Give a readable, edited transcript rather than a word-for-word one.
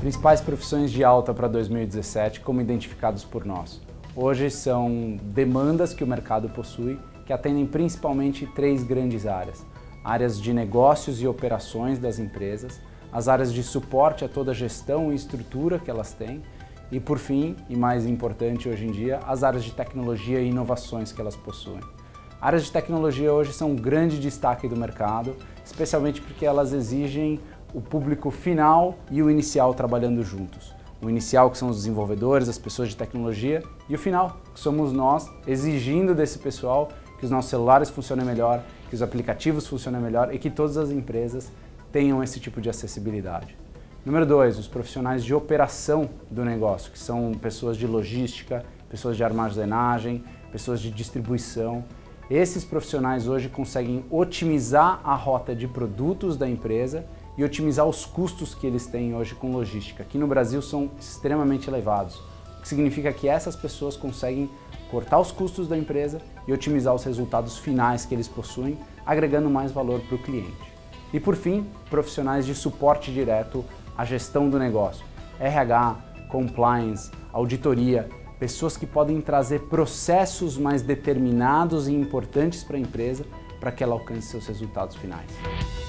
Principais profissões de alta para 2017 como identificados por nós. Hoje são demandas que o mercado possui que atendem principalmente três grandes áreas. Áreas de negócios e operações das empresas, as áreas de suporte a toda a gestão e estrutura que elas têm e, por fim, e mais importante hoje em dia, as áreas de tecnologia e inovações que elas possuem. Áreas de tecnologia hoje são um grande destaque do mercado, especialmente porque elas exigem o público final e o inicial trabalhando juntos. O inicial, que são os desenvolvedores, as pessoas de tecnologia, e o final, que somos nós, exigindo desse pessoal que os nossos celulares funcionem melhor, que os aplicativos funcionem melhor e que todas as empresas tenham esse tipo de acessibilidade. Número 2, os profissionais de operação do negócio, que são pessoas de logística, pessoas de armazenagem, pessoas de distribuição. Esses profissionais hoje conseguem otimizar a rota de produtos da empresa e otimizar os custos que eles têm hoje com logística. Aqui no Brasil são extremamente elevados, o que significa que essas pessoas conseguem cortar os custos da empresa e otimizar os resultados finais que eles possuem, agregando mais valor para o cliente. E por fim, profissionais de suporte direto à gestão do negócio, RH, compliance, auditoria, pessoas que podem trazer processos mais determinados e importantes para a empresa para que ela alcance seus resultados finais.